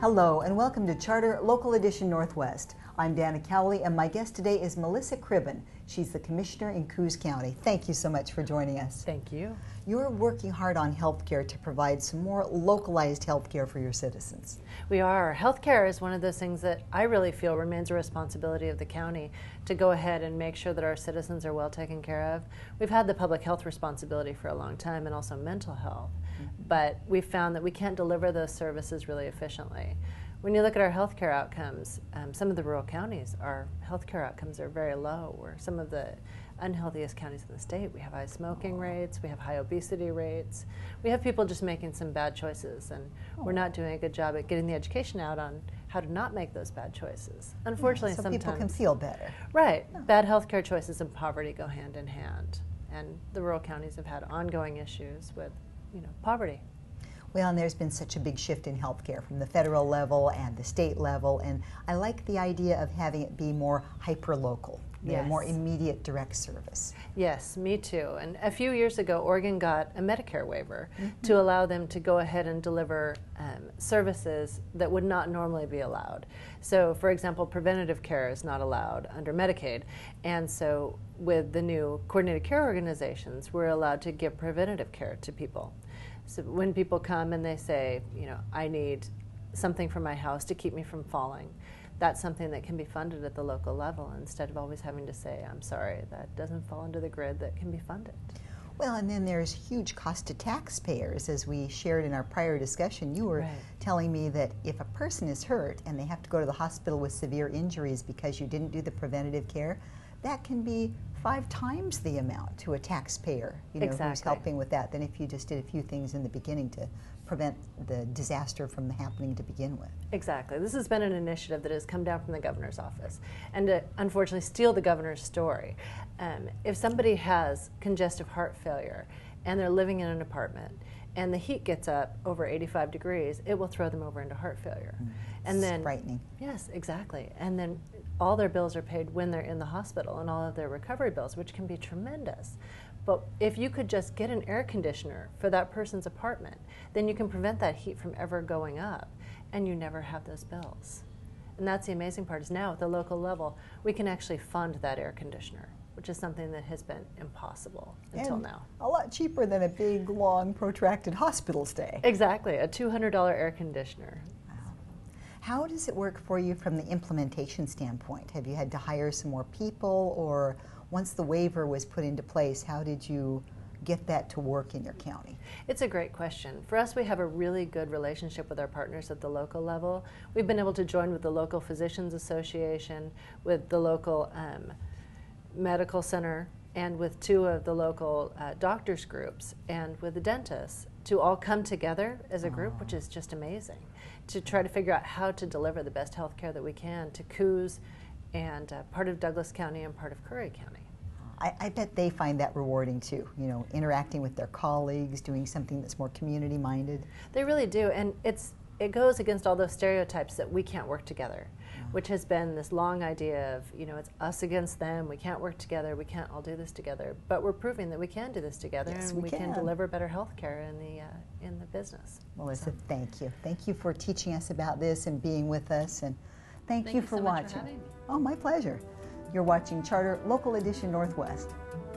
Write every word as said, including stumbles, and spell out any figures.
Hello and welcome to Charter Local Edition Northwest. I'm Dana Cowley and my guest today is Melissa Cribbins. She's the Commissioner in Coos County. Thank you so much for joining us. Thank you. You're working hard on healthcare to provide some more localized healthcare for your citizens. We are. Healthcare is one of those things that I really feel remains a responsibility of the county to go ahead and make sure that our citizens are well taken care of. We've had the public health responsibility for a long time and also mental health, mm-hmm. but we've found that we can't deliver those services really efficiently. When you look at our healthcare outcomes, um, some of the rural counties, our healthcare outcomes are very low. We're some of the unhealthiest counties in the state. We have high smoking rates, we have high obesity rates. We have people just making some bad choices, and we're not doing a good job at getting the education out on how to not make those bad choices. Unfortunately, yeah, so sometimes people can feel better. Right. Yeah. Bad healthcare choices and poverty go hand in hand, and the rural counties have had ongoing issues with, you know, poverty. Well, and there's been such a big shift in healthcare from the federal level and the state level, and I like the idea of having it be more hyper-local, you know, more immediate direct service. Yes, me too. And a few years ago, Oregon got a Medicare waiver mm-hmm. to allow them to go ahead and deliver um, services that would not normally be allowed. So, for example, preventative care is not allowed under Medicaid, and so with the new coordinated care organizations, we're allowed to give preventative care to people. So when people come and they say, you know, I need something for my house to keep me from falling, that's something that can be funded at the local level instead of always having to say, I'm sorry, that doesn't fall into the grid that can be funded. Well, and then there's huge cost to taxpayers. As we shared in our prior discussion, you were right. telling me that if a person is hurt and they have to go to the hospital with severe injuries because you didn't do the preventative care, that can be five times the amount to a taxpayer, you know, exactly. who's helping with that, than if you just did a few things in the beginning to prevent the disaster from happening to begin with. Exactly. This has been an initiative that has come down from the governor's office. And to unfortunately steal the governor's story, um, if somebody has congestive heart failure and they're living in an apartment and the heat gets up over eighty-five degrees, it will throw them over into heart failure. Mm, and it's then frightening. Yes, exactly. And then all their bills are paid when they're in the hospital, and all of their recovery bills, which can be tremendous. But if you could just get an air conditioner for that person's apartment, then you can prevent that heat from ever going up, and you never have those bills. And that's the amazing part, is now at the local level, we can actually fund that air conditioner, which is something that has been impossible until and now. A lot cheaper than a big, long, protracted hospital stay. Exactly, a two hundred dollar air conditioner. How does it work for you from the implementation standpoint? Have you had to hire some more people, or once the waiver was put into place, how did you get that to work in your county? It's a great question. For us, we have a really good relationship with our partners at the local level. We've been able to join with the local Physicians Association, with the local um, medical center, and with two of the local uh, doctors groups, and with the dentists, to all come together as a group, oh. which is just amazing, to try to figure out how to deliver the best health care that we can to Coos and uh, part of Douglas County and part of Curry County. I, I bet they find that rewarding too, you know, interacting with their colleagues, doing something that's more community-minded. They really do, and it's it goes against all those stereotypes that we can't work together, oh. which has been this long idea of, you know, it's us against them, we can't work together, we can't all do this together. But we're proving that we can do this together, yes, and we, we can. can deliver better health care in the, uh, in the business. Melissa, so. thank you. Thank you for teaching us about this and being with us, and thank, thank you you for so watching. Much for having me. Oh, my pleasure. You're watching Charter Local Edition Northwest.